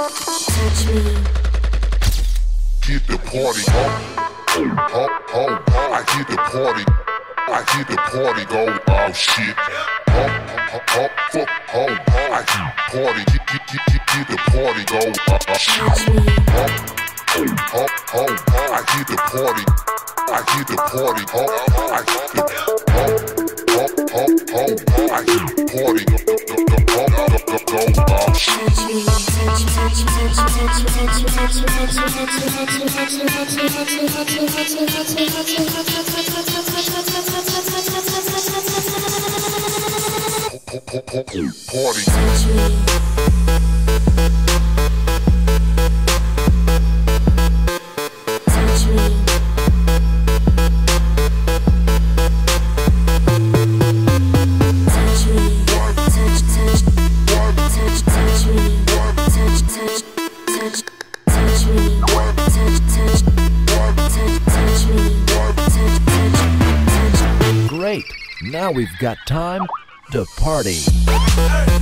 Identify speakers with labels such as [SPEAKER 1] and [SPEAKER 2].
[SPEAKER 1] touch me.
[SPEAKER 2] Get the party up, I get the party, go, oh shit. Fuck, I get party, get the party go,
[SPEAKER 1] Touch me.
[SPEAKER 2] I get the party, I get the party, I get the party, go, oh shit.
[SPEAKER 1] Touch me.
[SPEAKER 2] Party.
[SPEAKER 1] Touch me.
[SPEAKER 3] Great! Now we've got time to party.